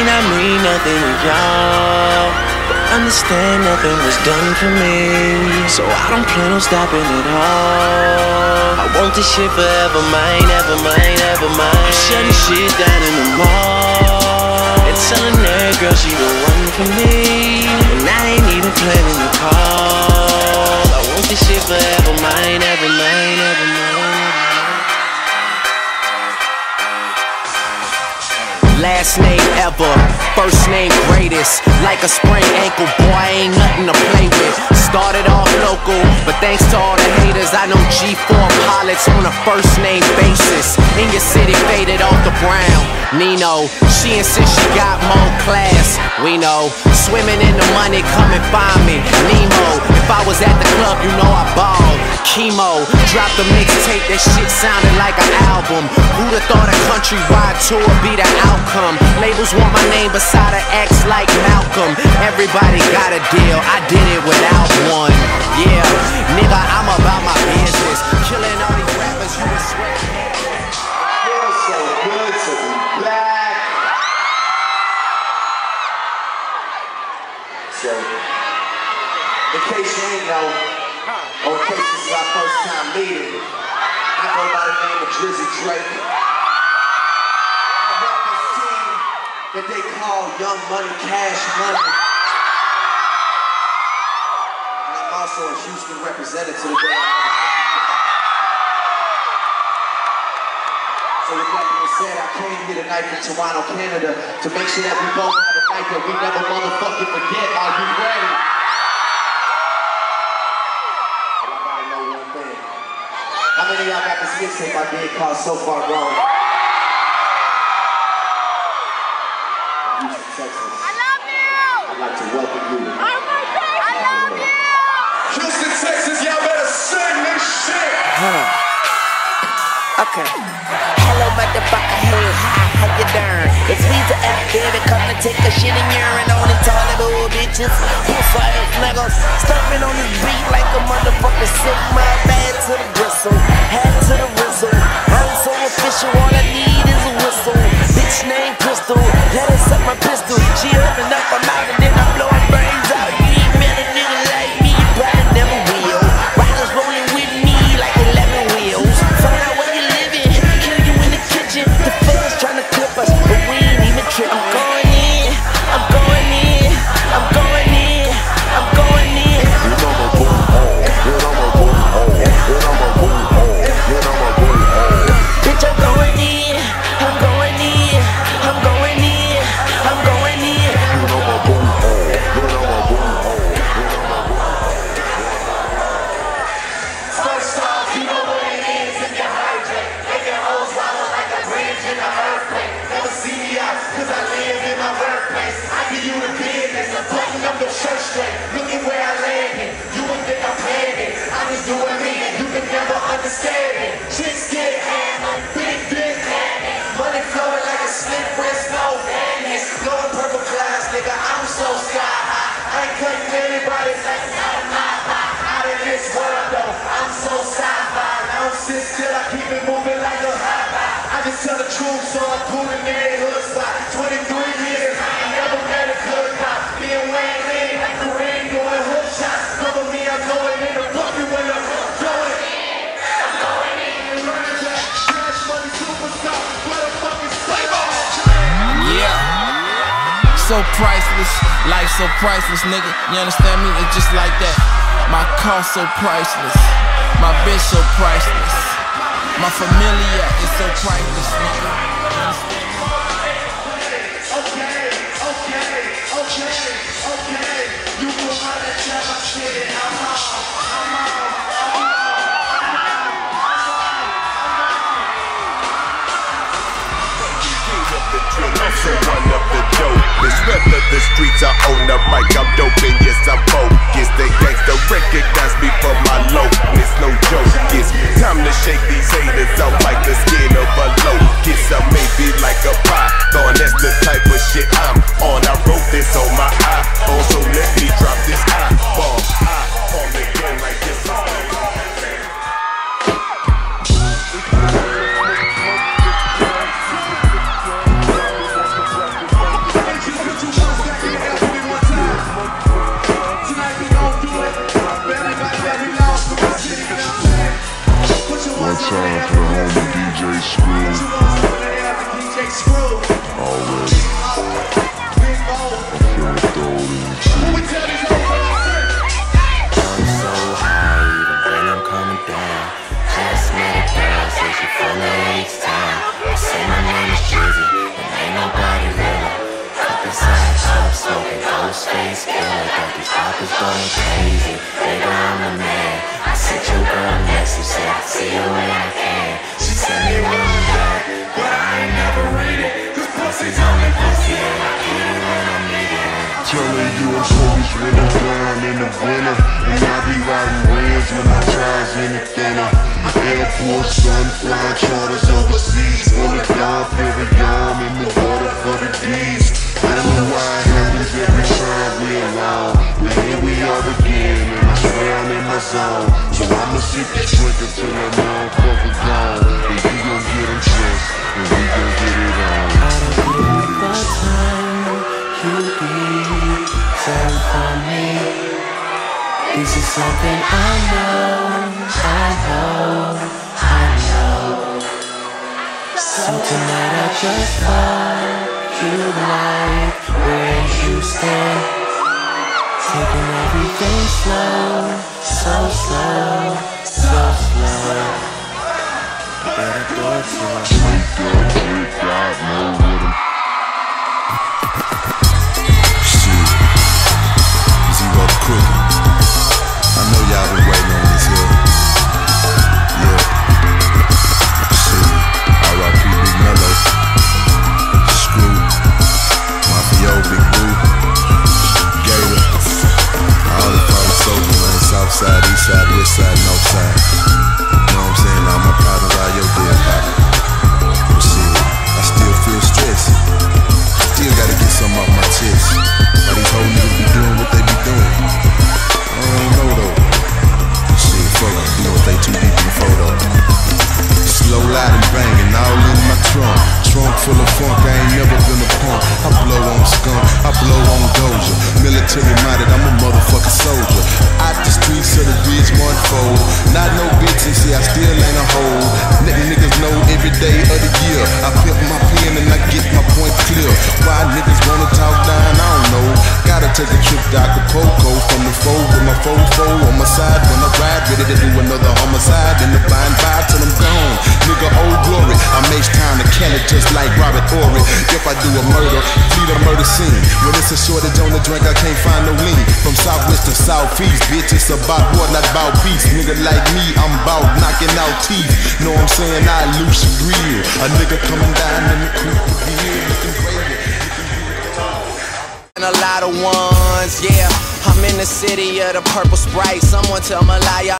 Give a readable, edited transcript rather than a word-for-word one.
not mean nothing to y'all, but understand nothing was done for me. So I don't plan on stopping at all. I want this shit forever mine, ever mine, ever mine. I'm shutting shit down in the mall and telling that girl she the one for me, and I ain't even planning to call. I want this shit forever mine, ever mine, ever mine. Last name ever, first name greatest. Like a sprained ankle, boy, ain't nothing to play with. Started off local, but thanks to all the haters, I know G4 pilots on a first name basis. In your city, faded off the brown. Nino, she insists she got more class. We know, swimming in the money, come and find me. Nemo, if I was at the club, you know I balled. Chemo, dropped a mixtape, that shit sounded like an album. Who'da thought a countrywide tour be the outcome? Labels want my name beside an X like Malcolm. Everybody got a deal, I did it without one. Yeah, nigga, I'm about my business. Killing all these rappers, you would swear. Feels so good to be back. So, in case you ain't know, or in case this is our first time meeting, I go by the name of Drizzy Drake. I rep this team that they call Young Money, Cash Money. And I'm also a Houston representative today. So with that being said, I came here tonight from Toronto, Canada to make sure that we both have a night that we never motherfucking forget. Are you ready? Well, I gotta know one thing. How many of y'all got this mixtape I did called So Far Gone? Houston, Texas. I love you! I'd like to welcome you. Oh my God! I love you! Houston, Texas, y'all better sing this shit! Okay. Hello, motherfucker. Hey, hi, how you doing? It's Weezy F, baby. Come to take a shit and urine on the toilet, old bitches. Pussy-ass niggas. Stomping on this beat like a motherfucking sick. My bad to the bristle. Hat to the whistle. I'm so official. All I need is a whistle. Bitch named Crystal. Let her suck my pistol. She open up her mouth and then I blow her brains out. You ain't met a nigga like me. You probably never will. Riders rolling with me like 11 wheels. Find out where you living. Kill you in the kitchen. The feds trying to clip us, but we ain't even tripping. I'm going in. I'm going in. I'm going in. I'm going in. Bitch, I'm going in. I'm going in. I'm going in. I'm going in. First off, you know what it is if you hydrate. Making hoes swallow like a bridge in an earthquake. Never see me out, cause I live in my workplace. I give you the business, I'm button up your shirt straight. Look at where I landed, you would think I'm planning. I just doing me, you can never understand it. Chicks get hammered, big dick hammered. Money flowing like a slick wrist, no madness. Blowing purple clouds, nigga, I'm so sky high. I ain't cutting anybody's out of this world though. I'm so sci-fi. I don't sit still, I keep it moving like a high. I just tell the truth, so I'm pulling in a hood spot. 23 years, I ain't never met a good cop. Being Wayne Lee, like Kareem doing hook shots. Cover me, I'm going in the bucket when I'm going in. I'm going in. Cash Money superstar, what a fucking flavor. Yeah. So priceless, life so priceless, nigga. You understand me? It's just like that. My car so priceless, my bitch so priceless, my familia is so priceless, nigga. Okay. You know how to tell my shit. I'm on. I'm so one of the dopest. Rep of the streets, I own the mic, I'm dope and yes, I'm focused. They gangsta recognize me for my lowness, no joke. It's time to shake these haters out like the skin of a locust. I may be like a python, that's the type of shit I'm on. I wrote this on my iPhone, so let me drop this eyeball. I on the game like this. feel like that these pockets going crazy. Nigga, I'm the man. I sent your girl a message, said I'll see you when I can. She sent me one back, but I ain't never read it. Cause pussy's on the pussy, and I get it when I need it. Telling you I'm always really down in the winter, and I be riding rims when my tires in the thinner. Airport, sun, flying charters overseas, on the down, Perion in the water for the D's. I know why it happens every time we alone, but here we are again, and I swear I'm in my zone. So I'ma sip this drink until that motherfucker gone, and you gon' get him dressed, and we gon' get it on. I don't believe the time you be sorry for me. This is something I know, I know, I know. Something that I just thought you like, where you stand. Taking everything slow, so slow, so slow. Better do it to Zero Crooked. I know y'all been waiting on this here. Yeah. Shit. R.I.P. Big Mello. Screw. Mafio, Big Boo. Gator. All the party soldiers, man. South side, east side, west side, north side. You know what I'm saying? All my partners out your dead pocket. But shit, I still feel stressed. Still gotta get something off my chest. Why these whole niggas be doing what they be doing? I don't know though. Shit, fuck them, you know what they too deep in the photo. Slow loud and banging, all in my trunk. Trunk full of funk, I ain't never been a punk. I blow on skunk, I blow on Doja. Military minded, I'm a motherfucking soldier. Out the streets of the Ridgemont Fold. Not no bitches, see I still ain't a hoe. Niggas know every day of the year I pimp my pen and I get my point clear. Why niggas wanna talk down, I don't know. Gotta take a trip to Acapulco from the fold with my fofo on my side when I ride, ready to do another homicide in the bind by till I'm gone. Nigga, old glory, I make time to kill it just like Robert Horry. If I do a murder, flee the murder scene. When it's a shortage on the drink, I can't find no lean. From southwest to southeast, bitch, it's about war, not about peace. Nigga like me, I'm about knocking out teeth. Know what I'm saying? I loose your grill. A nigga coming down in the creek with the hill, looking crazy. And a lot of ones, yeah. I'm in the city of the purple Sprite. Someone tell Malaya